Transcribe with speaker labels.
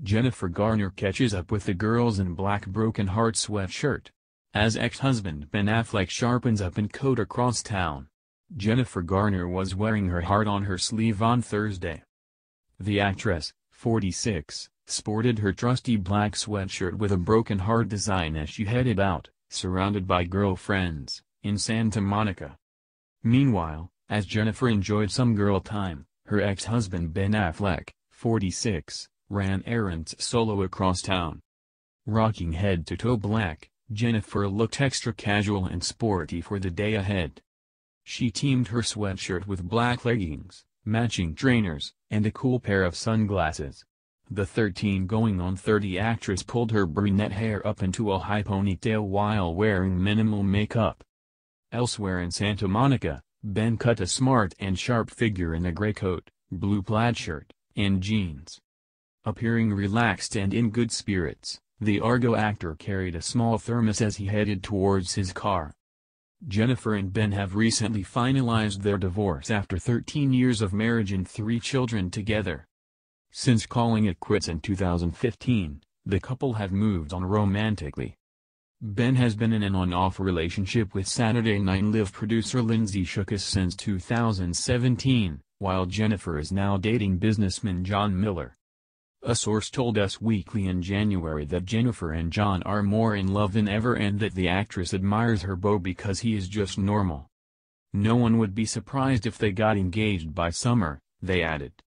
Speaker 1: Jennifer Garner catches up with the girls in black broken heart sweatshirt. As ex-husband Ben Affleck sharpens up in coat across town, Jennifer Garner was wearing her heart on her sleeve on Thursday. The actress, 46, sported her trusty black sweatshirt with a broken heart design as she headed out, surrounded by girlfriends, in Santa Monica. Meanwhile, as Jennifer enjoyed some girl time, her ex-husband Ben Affleck, 46, ran errands solo across town. Rocking head-to-toe black, Jennifer looked extra casual and sporty for the day ahead. She teamed her sweatshirt with black leggings, matching trainers, and a cool pair of sunglasses. The 13-going-on-30 actress pulled her brunette hair up into a high ponytail while wearing minimal makeup. Elsewhere in Santa Monica, Ben cut a smart and sharp figure in a gray coat, blue plaid shirt, and jeans. Appearing relaxed and in good spirits, the Argo actor carried a small thermos as he headed towards his car. Jennifer and Ben have recently finalized their divorce after 13 years of marriage and 3 children together. Since calling it quits in 2015, the couple have moved on romantically. Ben has been in an on-off relationship with Saturday Night Live producer Lindsay Shookus since 2017, while Jennifer is now dating businessman John Miller. A source told Us Weekly in January that Jennifer and John are more in love than ever and that the actress admires her beau because he is just normal. No one would be surprised if they got engaged by summer, they added.